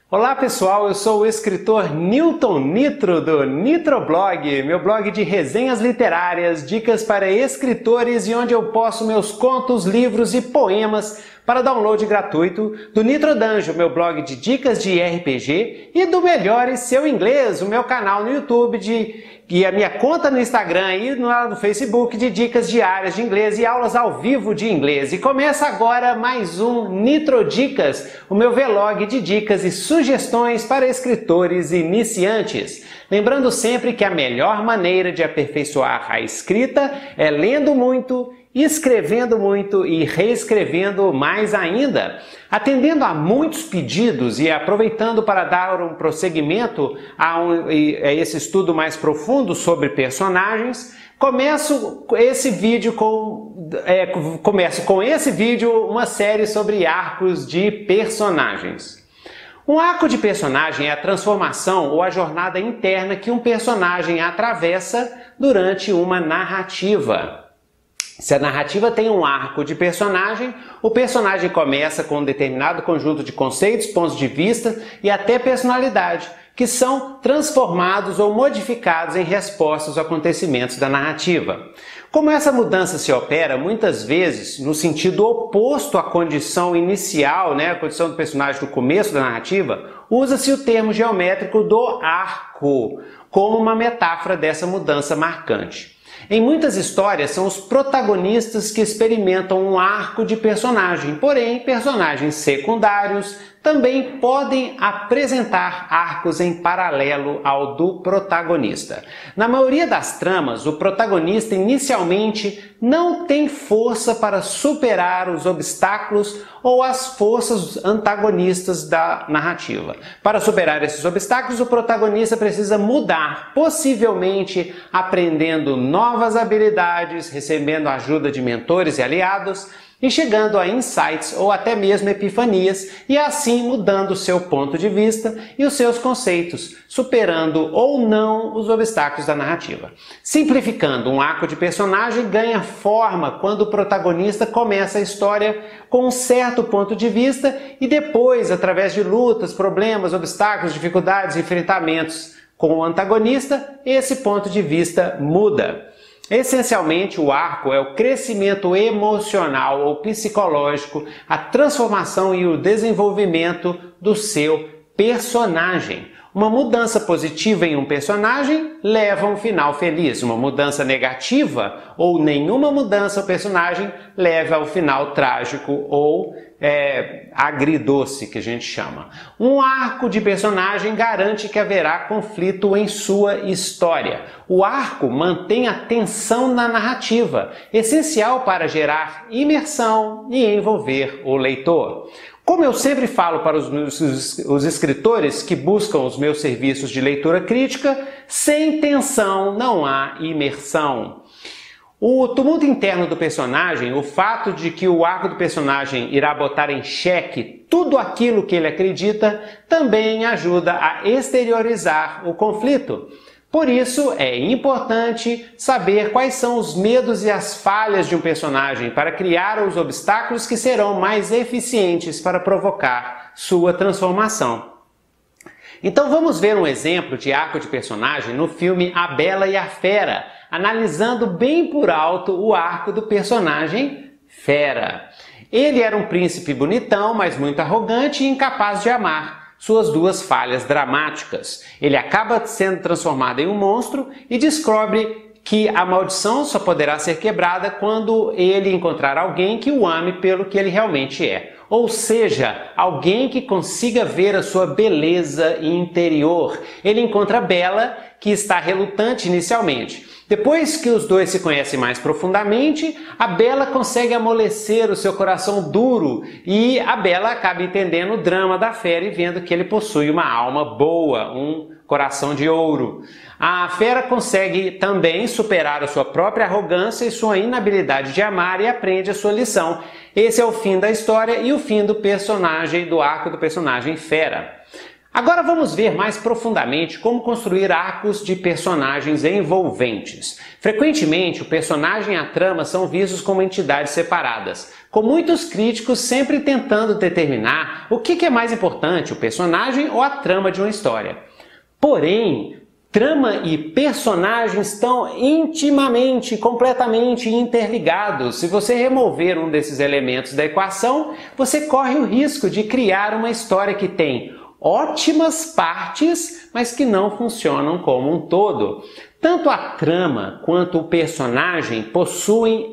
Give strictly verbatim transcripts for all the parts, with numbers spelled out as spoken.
Olá pessoal, eu sou o escritor Newton Nitro do Nitroblog, meu blog de resenhas literárias, dicas para escritores e onde eu posto meus contos, livros e poemas para download gratuito, do Nitro Dungeon, meu blog de dicas de R P G, e do Melhore Seu Inglês, o meu canal no YouTube de, e a minha conta no Instagram e no, no Facebook de dicas diárias de inglês e aulas ao vivo de inglês. E começa agora mais um Nitro Dicas, o meu vlog de dicas e sugestões para escritores iniciantes. Lembrando sempre que a melhor maneira de aperfeiçoar a escrita é lendo muito, escrevendo muito e reescrevendo mais ainda. Atendendo a muitos pedidos e aproveitando para dar um prosseguimento a, um, a esse estudo mais profundo sobre personagens, começo esse vídeo com, é, começo com esse vídeo uma série sobre arcos de personagens. Um arco de personagem é a transformação ou a jornada interna que um personagem atravessa durante uma narrativa. Se a narrativa tem um arco de personagem, o personagem começa com um determinado conjunto de conceitos, pontos de vista e até personalidade, que são transformados ou modificados em resposta aos acontecimentos da narrativa. Como essa mudança se opera muitas vezes no sentido oposto à condição inicial, né, a condição do personagem no começo da narrativa, usa-se o termo geométrico do arco como uma metáfora dessa mudança marcante. Em muitas histórias, são os protagonistas que experimentam um arco de personagem, porém, personagens secundários também podem apresentar arcos em paralelo ao do protagonista. Na maioria das tramas, o protagonista inicialmente não tem força para superar os obstáculos ou as forças antagonistas da narrativa. Para superar esses obstáculos, o protagonista precisa mudar, possivelmente aprendendo novas habilidades, recebendo a ajuda de mentores e aliados, e chegando a insights ou até mesmo epifanias e assim mudando o seu ponto de vista e os seus conceitos, superando ou não os obstáculos da narrativa. Simplificando, um arco de personagem ganha forma quando o protagonista começa a história com um certo ponto de vista e depois, através de lutas, problemas, obstáculos, dificuldades, enfrentamentos com o antagonista, esse ponto de vista muda. Essencialmente, o arco é o crescimento emocional ou psicológico, a transformação e o desenvolvimento do seu personagem. Uma mudança positiva em um personagem leva a um final feliz. Uma mudança negativa ou nenhuma mudança ao personagem leva ao final trágico ou é, agridoce, que a gente chama. Um arco de personagem garante que haverá conflito em sua história. O arco mantém a tensão na narrativa, essencial para gerar imersão e envolver o leitor. Como eu sempre falo para os, meus, os escritores que buscam os meus serviços de leitura crítica, sem tensão não há imersão. O tumulto interno do personagem, o fato de que o arco do personagem irá botar em xeque tudo aquilo que ele acredita, também ajuda a exteriorizar o conflito. Por isso, é importante saber quais são os medos e as falhas de um personagem para criar os obstáculos que serão mais eficientes para provocar sua transformação. Então vamos ver um exemplo de arco de personagem no filme A Bela e a Fera, analisando bem por alto o arco do personagem Fera. Ele era um príncipe bonitão, mas muito arrogante e incapaz de amar. Suas duas falhas dramáticas. Ele acaba sendo transformado em um monstro e descobre que a maldição só poderá ser quebrada quando ele encontrar alguém que o ame pelo que ele realmente é. Ou seja, alguém que consiga ver a sua beleza interior. Ele encontra Bela, que está relutante inicialmente. Depois que os dois se conhecem mais profundamente, a Bela consegue amolecer o seu coração duro e a Bela acaba entendendo o drama da Fera e vendo que ele possui uma alma boa, um coração de ouro. A Fera consegue também superar a sua própria arrogância e sua inabilidade de amar e aprende a sua lição. Esse é o fim da história e o fim do personagem, do arco do personagem Fera. Agora vamos ver mais profundamente como construir arcos de personagens envolventes. Frequentemente, o personagem e a trama são vistos como entidades separadas, com muitos críticos sempre tentando determinar o que é mais importante, o personagem ou a trama de uma história. Porém, trama e personagem estão intimamente, completamente interligados. Se você remover um desses elementos da equação, você corre o risco de criar uma história que tem ótimas partes, mas que não funcionam como um todo. Tanto a trama quanto o personagem possuem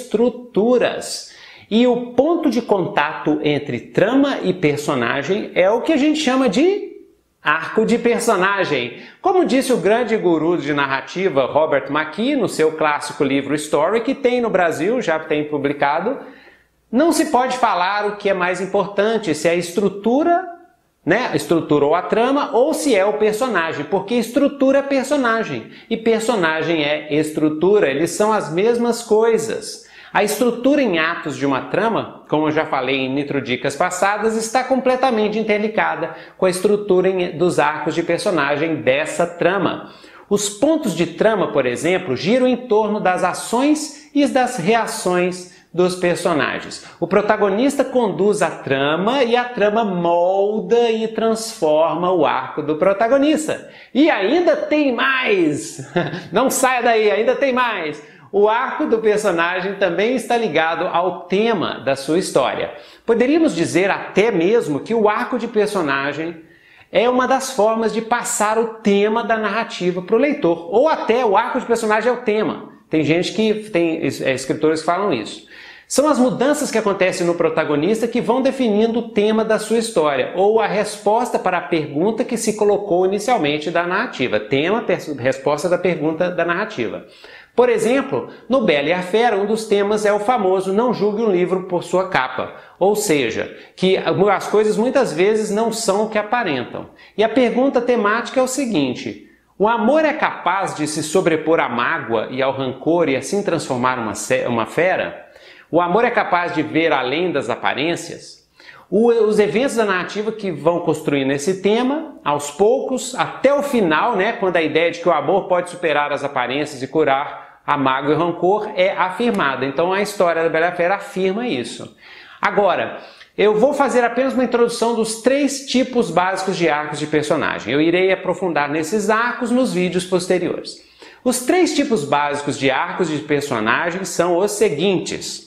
estruturas. E o ponto de contato entre trama e personagem é o que a gente chama de arco de personagem. Como disse o grande guru de narrativa Robert McKee no seu clássico livro Story, que tem no Brasil, já tem publicado, não se pode falar o que é mais importante, se é a estrutura, né, a estrutura ou a trama, ou se é o personagem, porque estrutura é personagem e personagem é estrutura, eles são as mesmas coisas. A estrutura em atos de uma trama, como eu já falei em Nitrodicas passadas, está completamente interligada com a estrutura dos arcos de personagem dessa trama. Os pontos de trama, por exemplo, giram em torno das ações e das reações dos personagens. O protagonista conduz a trama e a trama molda e transforma o arco do protagonista. E ainda tem mais! Não saia daí, ainda tem mais! O arco do personagem também está ligado ao tema da sua história. Poderíamos dizer até mesmo que o arco de personagem é uma das formas de passar o tema da narrativa para o leitor. Ou até o arco de personagem é o tema. Tem gente que tem é, escritores que falam isso. São as mudanças que acontecem no protagonista que vão definindo o tema da sua história, ou a resposta para a pergunta que se colocou inicialmente da narrativa. Tema, resposta da pergunta da narrativa. Por exemplo, no Bela e a Fera, um dos temas é o famoso não julgue um livro por sua capa, ou seja, que as coisas muitas vezes não são o que aparentam. E a pergunta temática é o seguinte: o amor é capaz de se sobrepor à mágoa e ao rancor e assim transformar uma, uma fera? O amor é capaz de ver além das aparências? O, os eventos da narrativa que vão construindo esse tema, aos poucos, até o final, né, quando a ideia de que o amor pode superar as aparências e curar a mágoa e o rancor é afirmada. Então a história da Bela e a Fera afirma isso. Agora, eu vou fazer apenas uma introdução dos três tipos básicos de arcos de personagem. Eu irei aprofundar nesses arcos nos vídeos posteriores. Os três tipos básicos de arcos de personagem são os seguintes.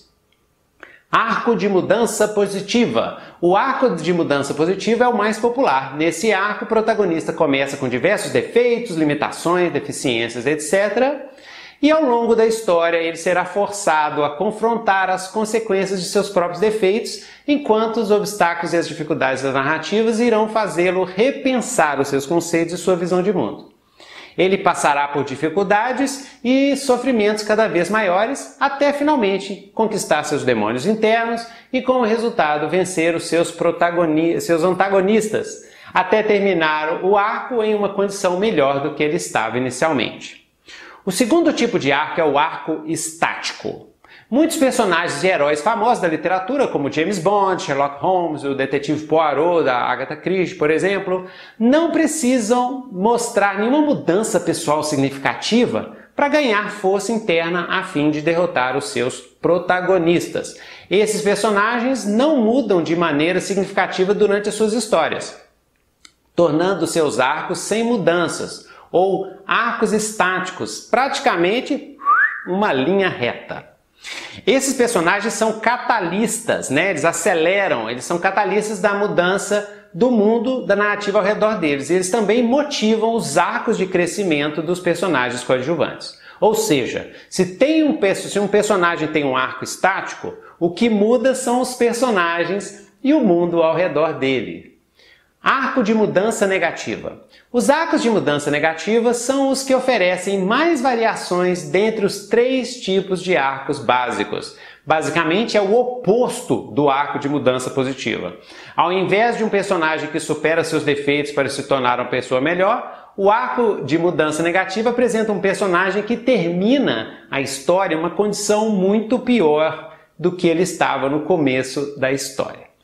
Arco de mudança positiva. O arco de mudança positiva é o mais popular. Nesse arco, o protagonista começa com diversos defeitos, limitações, deficiências, etcétera. E ao longo da história, ele será forçado a confrontar as consequências de seus próprios defeitos, enquanto os obstáculos e as dificuldades das narrativas irão fazê-lo repensar os seus conceitos e sua visão de mundo. Ele passará por dificuldades e sofrimentos cada vez maiores, até finalmente conquistar seus demônios internos e, como resultado, vencer os seus, protagoni- seus antagonistas, até terminar o arco em uma condição melhor do que ele estava inicialmente. O segundo tipo de arco é o arco estático. Muitos personagens e heróis famosos da literatura, como James Bond, Sherlock Holmes, o detetive Poirot da Agatha Christie, por exemplo, não precisam mostrar nenhuma mudança pessoal significativa para ganhar força interna a fim de derrotar os seus protagonistas. Esses personagens não mudam de maneira significativa durante as suas histórias, tornando seus arcos sem mudanças, ou arcos estáticos, praticamente uma linha reta. Esses personagens são catalistas, né? Eles aceleram, eles são catalistas da mudança do mundo, da narrativa ao redor deles. E eles também motivam os arcos de crescimento dos personagens coadjuvantes. Ou seja, se, tem um, se um personagem tem um arco estático, o que muda são os personagens e o mundo ao redor dele. Arco de mudança negativa. Os arcos de mudança negativa são os que oferecem mais variações dentre os três tipos de arcos básicos. Basicamente é o oposto do arco de mudança positiva. Ao invés de um personagem que supera seus defeitos para se tornar uma pessoa melhor, o arco de mudança negativa apresenta um personagem que termina a história em uma condição muito pior do que ele estava no começo da história.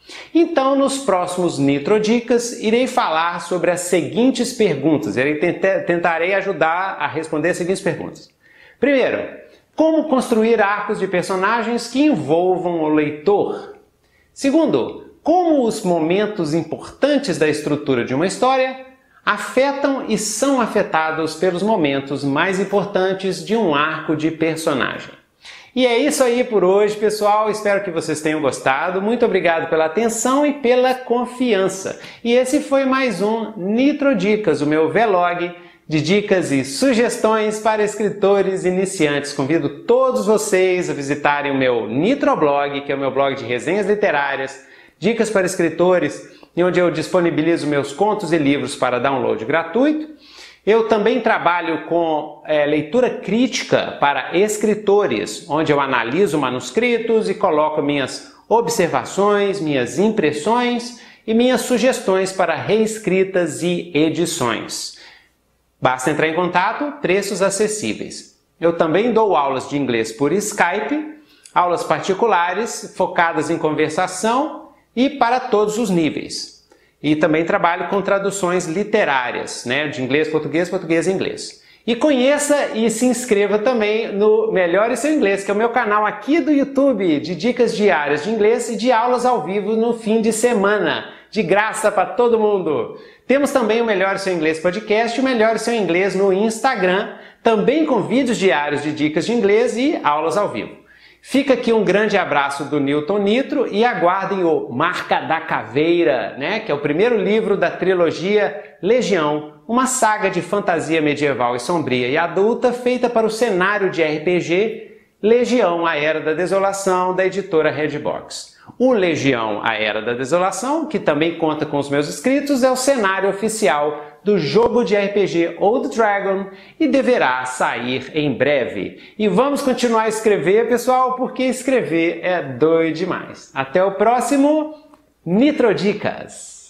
Então, nos próximos Nitrodicas, irei falar sobre as seguintes perguntas. Irei tentarei ajudar a responder as seguintes perguntas. Primeiro, como construir arcos de personagens que envolvam o leitor? Segundo, como os momentos importantes da estrutura de uma história afetam e são afetados pelos momentos mais importantes de um arco de personagem. E é isso aí por hoje, pessoal. Espero que vocês tenham gostado. Muito obrigado pela atenção e pela confiança. E esse foi mais um Nitrodicas, o meu vlog de dicas e sugestões para escritores iniciantes. Convido todos vocês a visitarem o meu Nitroblog, que é o meu blog de resenhas literárias, dicas para escritores, onde eu disponibilizo meus contos e livros para download gratuito. Eu também trabalho com é, leitura crítica para escritores, onde eu analiso manuscritos e coloco minhas observações, minhas impressões e minhas sugestões para reescritas e edições. Basta entrar em contato, preços acessíveis. Eu também dou aulas de inglês por Skype, aulas particulares focadas em conversação e para todos os níveis. E também trabalho com traduções literárias, né, de inglês, português, português e inglês. E conheça e se inscreva também no Melhore Seu Inglês, que é o meu canal aqui do YouTube de dicas diárias de inglês e de aulas ao vivo no fim de semana, de graça para todo mundo. Temos também o Melhore Seu Inglês Podcast e o Melhore Seu Inglês no Instagram, também com vídeos diários de dicas de inglês e aulas ao vivo. Fica aqui um grande abraço do Newton Nitro e aguardem o Marca da Caveira, né, que é o primeiro livro da trilogia Legião, uma saga de fantasia medieval e sombria e adulta feita para o cenário de R P G Legião, a Era da Desolação, da editora Redbox. O Legião, a Era da Desolação, que também conta com os meus escritos, é o cenário oficial do jogo de R P G Old Dragon e deverá sair em breve. E vamos continuar a escrever, pessoal, porque escrever é doido demais. Até o próximo Nitrodicas!